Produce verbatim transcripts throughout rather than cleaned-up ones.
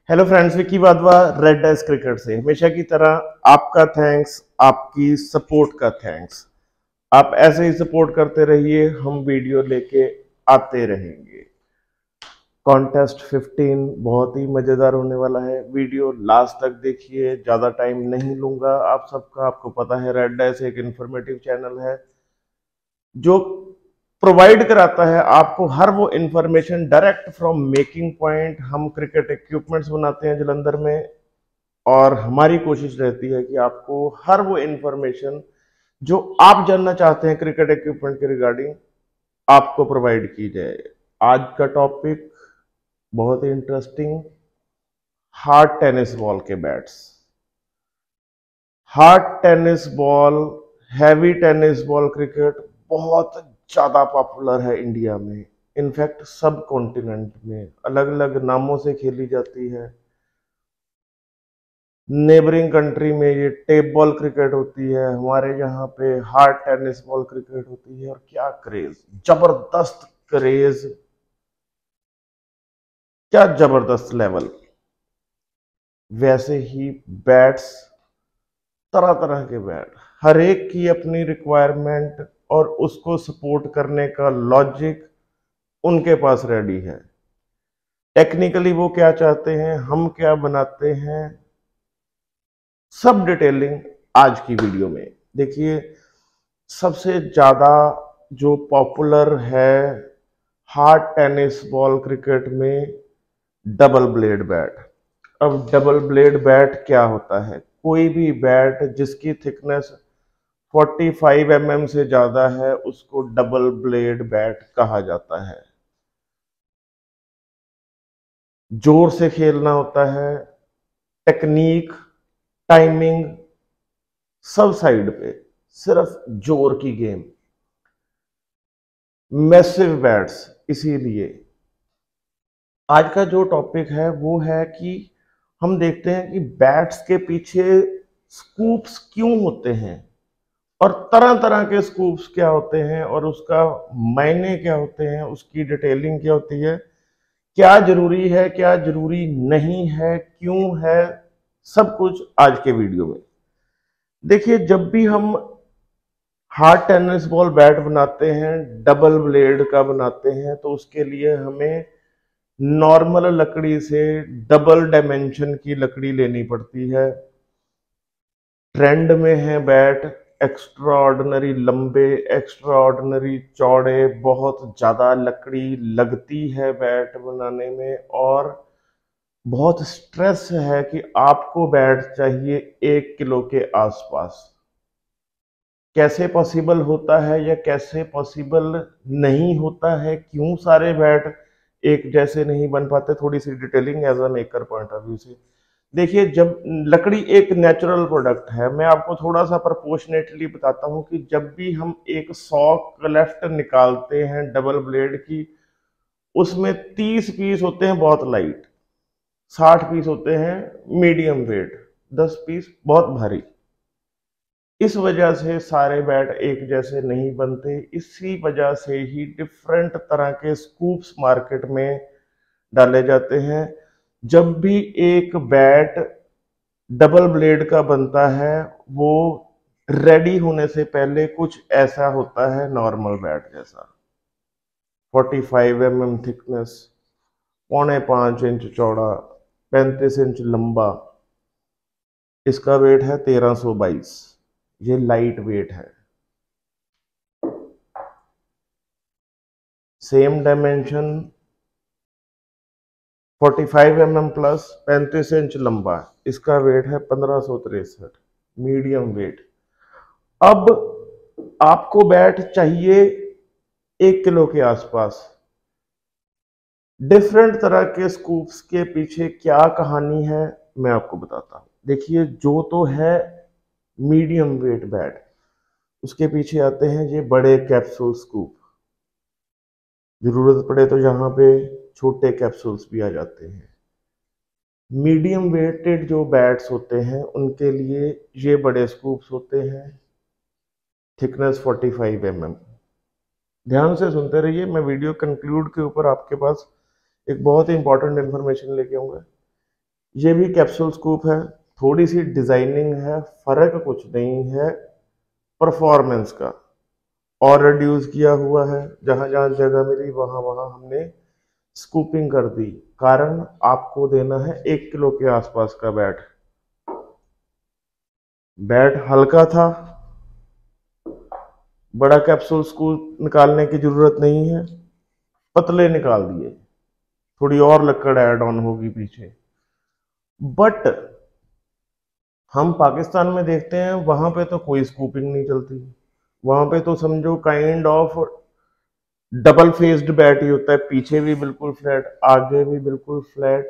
Hello friends, Vicky Wadhwa Red Dice cricket से। हमेशा की तरह आपका थैंक्स, आपकी सपोर्ट का थैंक्स। आप ऐसे ही सपोर्ट करते रहिए, हम वीडियो लेके आते रहेंगे। कॉन्टेस्ट पंद्रह बहुत ही मजेदार होने वाला है। वीडियो लास्ट तक देखिए, ज्यादा टाइम नहीं लूंगा आप सबका। आपको पता है रेड डाइस एक इंफॉर्मेटिव चैनल है जो प्रोवाइड कराता है आपको हर वो information direct from making point. हम क्रिकेट इक्विपमेंट्स बनाते हैं जलंधर में, और हमारी कोशिश रहती है कि आपको हर वो इंफॉर्मेशन जो आप जानना चाहते हैं क्रिकेट इक्विपमेंट के रिगार्डिंग आपको प्रोवाइड की जाए। आज का टॉपिक बहुत ही इंटरेस्टिंग, हार्ड टेनिस बॉल के bats. Hard tennis ball, heavy tennis ball cricket बहुत ज्यादा पॉपुलर है इंडिया में। इनफैक्ट सब कॉन्टिनेंट में अलग अलग नामों से खेली जाती है। नेबरिंग कंट्री में ये टेप बॉल क्रिकेट होती है, हमारे यहाँ पे हार्ड टेनिस बॉल क्रिकेट होती है। और क्या क्रेज, जबरदस्त क्रेज, क्या जबरदस्त लेवल। वैसे ही बैट्स, तरह तरह के बैट, हर एक की अपनी रिक्वायरमेंट और उसको सपोर्ट करने का लॉजिक उनके पास रेडी है। टेक्निकली वो क्या चाहते हैं, हम क्या बनाते हैं, सब डिटेलिंग आज की वीडियो में देखिए। सबसे ज्यादा जो पॉपुलर है हार्ड टेनिस बॉल क्रिकेट में, डबल ब्लेड बैट। अब डबल ब्लेड बैट क्या होता है? कोई भी बैट जिसकी थिकनेस पैंतालीस एम एम से ज्यादा है उसको डबल ब्लेड बैट कहा जाता है। जोर से खेलना होता है, टेक्निक, टाइमिंग, सब साइड पे सिर्फ जोर की गेम। Massive bats. इसीलिए आज का जो टॉपिक है वो है कि हम देखते हैं कि बैट्स के पीछे स्कूप्स क्यों होते हैं, और तरह तरह के स्कूप्स क्या होते हैं, और उसका मायने क्या होते हैं, उसकी डिटेलिंग क्या होती है, क्या जरूरी है, क्या जरूरी नहीं है, क्यों है, सब कुछ आज के वीडियो में देखिए। जब भी हम हार्ड टेनिस बॉल बैट बनाते हैं, डबल ब्लेड का बनाते हैं, तो उसके लिए हमें नॉर्मल लकड़ी से डबल डायमेंशन की लकड़ी लेनी पड़ती है। ट्रेंड में है बैट एक्स्ट्रा ऑर्डिनरी लंबे, एक्स्ट्रा ऑर्डिनरी चौड़े, बहुत ज्यादा लकड़ी लगती है बैट बनाने में, और बहुत स्ट्रेस है कि आपको बैट चाहिए एक किलो के आसपास। कैसे पॉसिबल होता है या कैसे पॉसिबल नहीं होता है, क्यों सारे बैट एक जैसे नहीं बन पाते, थोड़ी सी detailing as a maker point of view से देखिए। जब लकड़ी एक नेचुरल प्रोडक्ट है, मैं आपको थोड़ा सा प्रोपोर्शनेटली बताता हूं कि जब भी हम एक सौ क्लेफ्ट निकालते हैं डबल ब्लेड की, उसमें तीस पीस होते हैं बहुत लाइट, साठ पीस होते हैं मीडियम वेट, दस पीस बहुत भारी। इस वजह से सारे बैट एक जैसे नहीं बनते। इसी वजह से ही डिफरेंट तरह के स्कूप्स मार्केट में डाले जाते हैं। जब भी एक बैट डबल ब्लेड का बनता है, वो रेडी होने से पहले कुछ ऐसा होता है नॉर्मल बैट जैसा। पैंतालीस एम एम थिकनेस, पौने पांच इंच चौड़ा, पैंतीस इंच लंबा। इसका वेट है तेरह सौ बाईस। ये लाइट वेट है। सेम डायमेंशन, पैंतालीस एम एम प्लस पैंतीस इंच लंबा। इसका वेट है पंद्रह सौ तिरसठ, मीडियम वेट। अब आपको बैट चाहिए एक किलो के आसपास। डिफरेंट तरह के स्कूप्स के पीछे क्या कहानी है मैं आपको बताता हूं। देखिए, जो तो है मीडियम वेट बैट, उसके पीछे आते हैं ये बड़े कैप्सूल स्कूप। जरूरत पड़े तो यहाँ पे छोटे कैप्सूल्स भी आ जाते हैं। मीडियम वेटेड जो बैट्स होते हैं उनके लिए ये बड़े स्कूप्स होते हैं, थिकनेस पैंतालीस एम एम। ध्यान से सुनते रहिए, मैं वीडियो कंक्लूड के ऊपर आपके पास एक बहुत ही इंपॉर्टेंट इंफॉर्मेशन लेके आऊंगा। ये भी कैप्सूल स्कूप है, थोड़ी सी डिजाइनिंग है, फर्क कुछ नहीं है परफॉर्मेंस का। और रिड्यूस किया हुआ है, जहां जहां जगह मिली वहां वहां हमने स्कूपिंग कर दी। कारण आपको देना है एक किलो के आसपास का बैट। बैट हल्का था, बड़ा कैप्सूल स्कूप निकालने की जरूरत नहीं है, पतले निकाल दिए, थोड़ी और लकड़ ऐड ऑन होगी पीछे। बट हम पाकिस्तान में देखते हैं वहां पे तो कोई स्कूपिंग नहीं चलती, वहां पे तो समझो kind of double faced bat ही होता है, पीछे भी बिल्कुल फ्लैट, आगे भी बिल्कुल फ्लैट।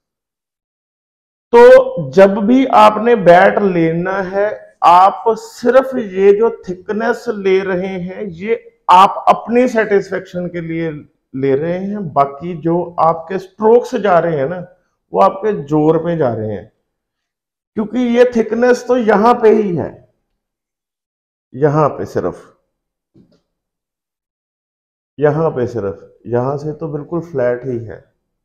तो जब भी आपने बैट लेना है, आप सिर्फ ये जो थिकनेस ले रहे हैं ये आप अपनी सेटिस्फेक्शन के लिए ले रहे हैं, बाकी जो आपके स्ट्रोक्स जा रहे हैं ना वो आपके जोर पे जा रहे हैं, क्योंकि ये थिकनेस तो यहां पे ही है, यहां पे सिर्फ, यहां पे सिर्फ, यहां से तो बिल्कुल फ्लैट ही है,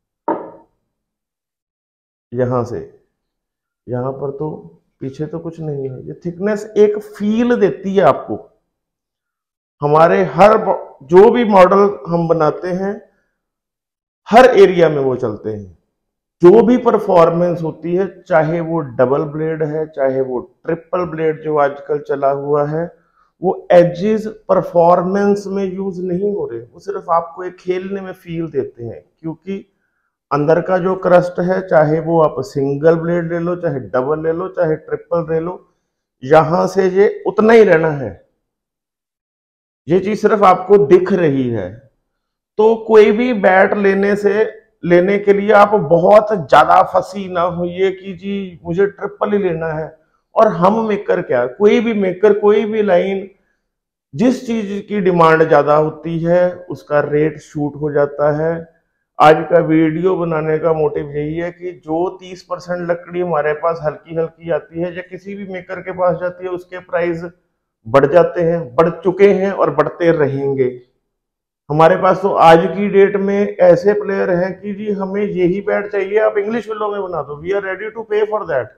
यहां से यहां पर तो पीछे तो कुछ नहीं है। ये थिकनेस एक फील देती है आपको। हमारे हर जो भी मॉडल हम बनाते हैं हर एरिया में वो चलते हैं। जो भी परफॉर्मेंस होती है, चाहे वो डबल ब्लेड है, चाहे वो ट्रिपल ब्लेड जो आजकल चला हुआ है, वो एजेस परफॉर्मेंस में यूज नहीं हो रहे, वो सिर्फ आपको एक खेलने में फील देते हैं। क्योंकि अंदर का जो क्रस्ट है, चाहे वो आप सिंगल ब्लेड ले लो, चाहे डबल ले लो, चाहे ट्रिपल ले लो, यहां से ये उतना ही रहना है। ये चीज सिर्फ आपको दिख रही है। तो कोई भी बैट लेने से लेने के लिए आप बहुत ज्यादा फंसी ना होइए कि जी मुझे ट्रिपल ही लेना है। और हम मेकर क्या, कोई भी मेकर, कोई भी लाइन, जिस चीज की डिमांड ज्यादा होती है उसका रेट शूट हो जाता है। आज का वीडियो बनाने का मोटिव यही है कि जो तीस परसेंट लकड़ी हमारे पास हल्की हल्की आती है या किसी भी मेकर के पास जाती है, उसके प्राइस बढ़ जाते हैं, बढ़ चुके हैं और बढ़ते रहेंगे। हमारे पास तो आज की डेट में ऐसे प्लेयर हैं कि जी हमें यही बैट चाहिए, आप इंग्लिश फिल्मों में बना दो, we are ready to pay for that,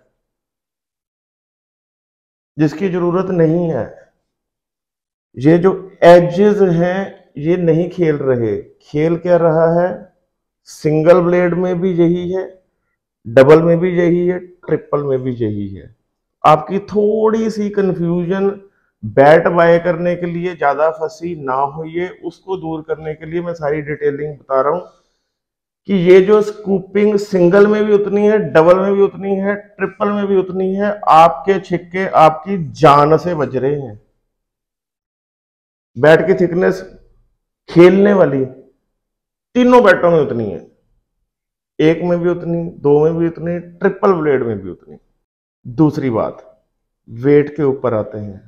जिसकी जरूरत नहीं है। ये जो एजेस हैं ये नहीं खेल रहे, खेल क्या रहा है, सिंगल ब्लेड में भी यही है, डबल में भी यही है, ट्रिपल में भी यही है। आपकी थोड़ी सी कंफ्यूजन बैट बाय करने के लिए ज्यादा फंसी ना होइए, उसको दूर करने के लिए मैं सारी डिटेलिंग बता रहा हूं कि ये जो स्कूपिंग सिंगल में भी उतनी है, डबल में भी उतनी है, ट्रिपल में भी उतनी है। आपके छिक्के आपकी जान से बज रहे हैं। बैट की थिकनेस खेलने वाली तीनों बैटों में उतनी है, एक में भी उतनी, दो में भी उतनी, ट्रिपल ब्लेड में भी उतनी। दूसरी बात, वेट के ऊपर आते हैं।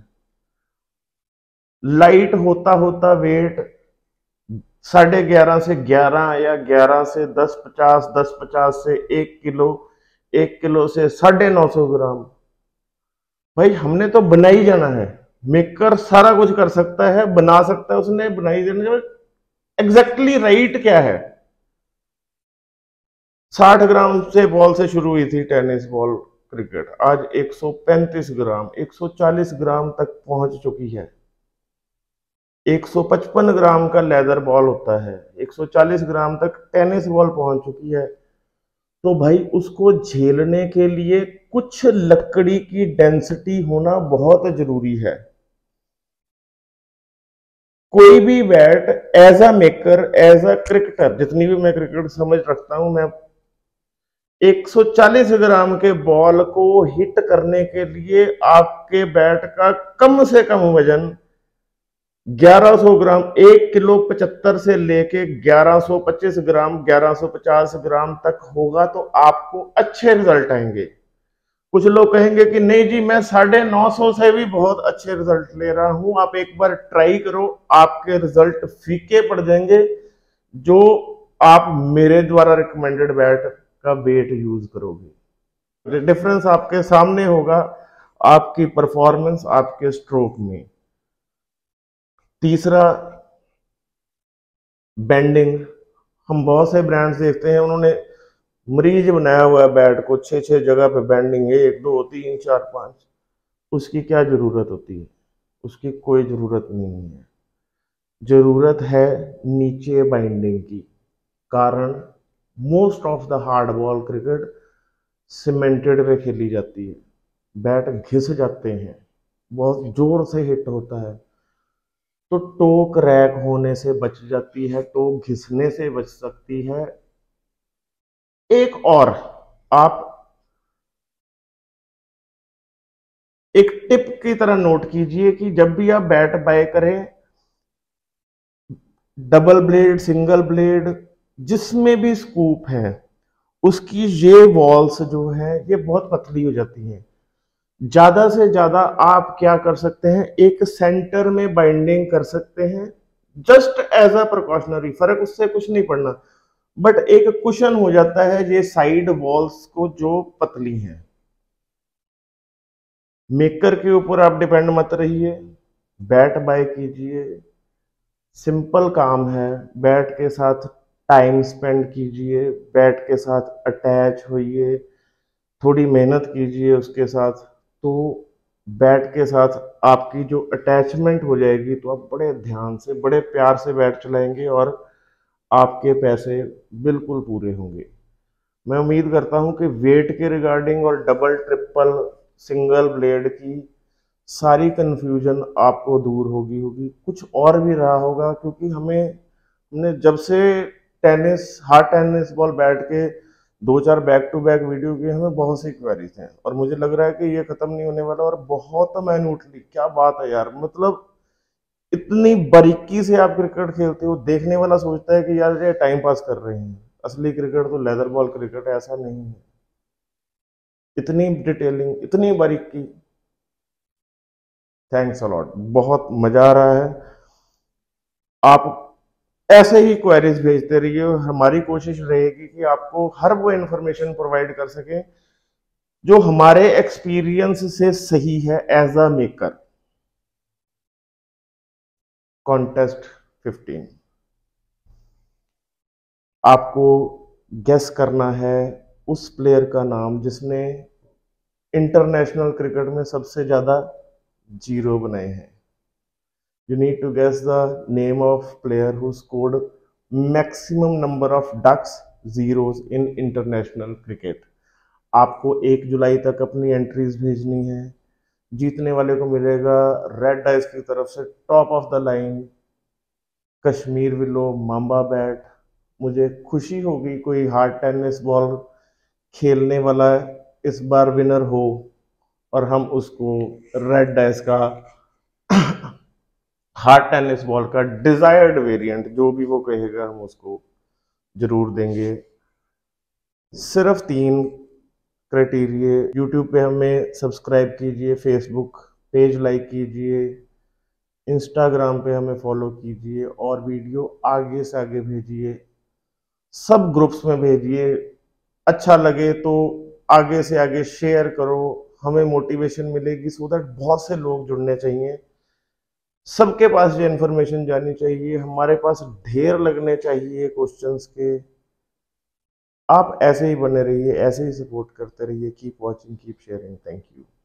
लाइट होता होता वेट साढ़े ग्यारह से ग्यारह या ग्यारह से दस पचास, दस पचास से एक किलो, एक किलो से साढ़े नौ सौ ग्राम। भाई हमने तो बना ही जाना है, मेकर सारा कुछ कर सकता है, बना सकता है, उसने बनाई देना। एग्जैक्टली राइट क्या है, साठ ग्राम से बॉल से शुरू हुई थी टेनिस बॉल क्रिकेट, आज एक सौ पैंतीस ग्राम, एक सौ चालीस ग्राम तक पहुंच चुकी है। एक सौ पचपन ग्राम का लेदर बॉल होता है, एक सौ चालीस ग्राम तक टेनिस बॉल पहुंच चुकी है। तो भाई उसको झेलने के लिए कुछ लकड़ी की डेंसिटी होना बहुत जरूरी है। कोई भी bat as a maker, as a cricketer, जितनी भी मैं क्रिकेट समझ रखता हूं, मैं एक सौ चालीस ग्राम के बॉल को हिट करने के लिए आपके बैट का कम से कम वजन ग्यारह सौ ग्राम, एक किलो पचहत्तर से लेके ग्यारह सौ पच्चीस ग्राम, ग्यारह सौ पचास ग्राम तक होगा तो आपको अच्छे रिजल्ट आएंगे। कुछ लोग कहेंगे कि नहीं जी मैं साढ़े नौ सौ से भी बहुत अच्छे रिजल्ट ले रहा हूं, आप एक बार ट्राई करो, आपके रिजल्ट फीके पड़ जाएंगे जो आप मेरे द्वारा रिकमेंडेड बैट का वेट यूज करोगे। डिफरेंस आपके सामने होगा, आपकी परफॉर्मेंस, आपके स्ट्रोक में। तीसरा, बेंडिंग। हम बहुत से ब्रांड्स देखते हैं, उन्होंने मरीज बनाया हुआ है बैट को, छः छः जगह पे बैंडिंग, एक दो तीन चार पाँच, उसकी क्या जरूरत होती है? उसकी कोई जरूरत नहीं है। जरूरत है नीचे बाइंडिंग की। कारण most of the hard ball cricket cemented पे खेली जाती है, बैट घिस जाते हैं, बहुत जोर से हिट होता है, तो टो क्रैक होने से बच जाती है, टो घिसने से बच सकती है। एक और आप एक टिप की तरह नोट कीजिए कि जब भी आप बैट बाय करें, डबल ब्लेड, सिंगल ब्लेड, जिसमें भी स्कूप है, उसकी ये वॉल्स जो है ये बहुत पतली हो जाती हैं। ज्यादा से ज्यादा आप क्या कर सकते हैं, एक सेंटर में बाइंडिंग कर सकते हैं, जस्ट एज अ प्रिकॉशनरी, फर्क उससे कुछ नहीं पड़ना, बट एक कुशन हो जाता है ये साइड वॉल्स को जो पतली हैं। मेकर के ऊपर आप डिपेंड मत रहिए, बैट बाय कीजिए, सिंपल काम है, बैट के साथ टाइम स्पेंड कीजिए, बैट के साथ अटैच होइए, थोड़ी मेहनत कीजिए उसके साथ, तो बैट के साथ आपकी जो अटैचमेंट हो जाएगी, तो आप बड़े ध्यान से, बड़े प्यार से बैट चलाएंगे और आपके पैसे बिल्कुल पूरे होंगे। मैं उम्मीद करता हूं कि वेट के रिगार्डिंग और डबल ट्रिपल सिंगल ब्लेड की सारी कन्फ्यूजन आपको दूर होगी होगी कुछ और भी रहा होगा, क्योंकि हमें हमने जब से tennis, hard tennis ball bat के दो चार बैक टू बैक वीडियो किए, हमें बहुत सी क्वेरीज हैं और मुझे लग रहा है कि ये खत्म नहीं होने वाला। और बहुत मैन्युटली, क्या बात है यार, मतलब इतनी बारीकी से आप क्रिकेट खेलते हो, देखने वाला सोचता है कि यार ये टाइम पास कर रहे हैं, असली क्रिकेट तो लेदर बॉल क्रिकेट है, ऐसा नहीं है। इतनी डिटेलिंग, इतनी बारीकी, थैंक्स अलॉट, बहुत मजा आ रहा है। आप ऐसे ही क्वेरीज भेजते रहिए, हमारी कोशिश रहेगी कि आपको हर वो इंफॉर्मेशन प्रोवाइड कर सके जो हमारे एक्सपीरियंस से सही है as a maker. Contest fifteen, आपको गेस करना है उस प्लेयर का नाम जिसने इंटरनेशनल क्रिकेट में सबसे ज्यादा जीरो बनाए हैं। You need to guess the name of player who scored maximum number of ducks, zeros in international cricket. आपको एक जुलाई तक अपनी एंट्रीज भेजनी है। जीतने वाले को मिलेगा रेड डाइस की तरफ से top of the line Kashmir willow Mamba bat. मुझे खुशी होगी कोई हार्ड टेनिस बॉल खेलने वाला इस बार विनर हो और हम उसको रेड डाइस का हार्ड टेनिस बॉल का डिजायर्ड वेरिएंट जो भी वो कहेगा हम उसको जरूर देंगे। सिर्फ तीन क्राइटेरिया, यूट्यूब पे हमें सब्सक्राइब कीजिए, फेसबुक पेज लाइक कीजिए, इंस्टाग्राम पे हमें फॉलो कीजिए और वीडियो आगे से आगे भेजिए, सब ग्रुप्स में भेजिए, अच्छा लगे तो आगे से आगे शेयर करो, हमें मोटिवेशन मिलेगी सो दैट बहुत से लोग जुड़ने चाहिए। सबके पास ये इन्फॉर्मेशन जानी चाहिए, हमारे पास ढेर लगने चाहिए क्वेश्चंस के। आप ऐसे ही बने रहिए, ऐसे ही सपोर्ट करते रहिए। Keep watching, keep sharing, thank you.